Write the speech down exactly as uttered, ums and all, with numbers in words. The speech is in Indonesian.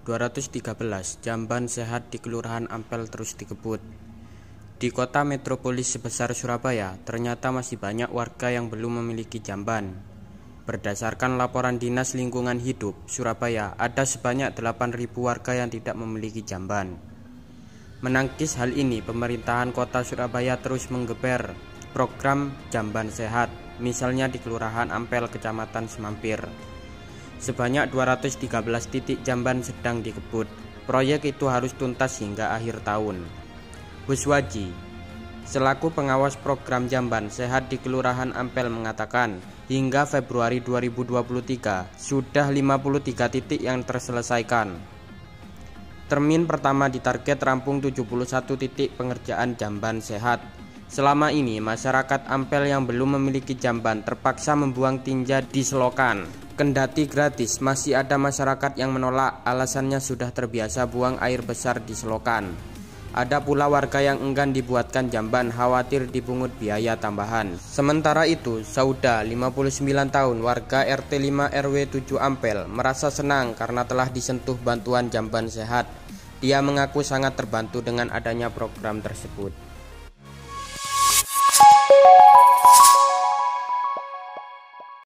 dua ratus tiga belas, jamban sehat di Kelurahan Ampel terus dikebut. Di kota metropolis sebesar Surabaya, ternyata masih banyak warga yang belum memiliki jamban. Berdasarkan laporan Dinas Lingkungan Hidup Surabaya, ada sebanyak delapan ribu warga yang tidak memiliki jamban. Menangkis hal ini, pemerintahan kota Surabaya terus menggeber program jamban sehat, misalnya di Kelurahan Ampel, Kecamatan Semampir. Sebanyak dua ratus tiga belas titik jamban sedang dikebut. Proyek itu harus tuntas hingga akhir tahun. Buswaji, selaku pengawas program jamban sehat di Kelurahan Ampel, mengatakan hingga Februari dua ribu dua puluh tiga sudah lima puluh tiga titik yang terselesaikan. Termin pertama ditarget rampung tujuh puluh satu titik pengerjaan jamban sehat. Selama ini masyarakat Ampel yang belum memiliki jamban terpaksa membuang tinja di selokan. Kendati gratis, masih ada masyarakat yang menolak, alasannya sudah terbiasa buang air besar di selokan. Ada pula warga yang enggan dibuatkan jamban, khawatir dipungut biaya tambahan. Sementara itu, Sauda, lima puluh sembilan tahun, warga R T lima R W tujuh Ampel, merasa senang karena telah disentuh bantuan jamban sehat. Dia mengaku sangat terbantu dengan adanya program tersebut.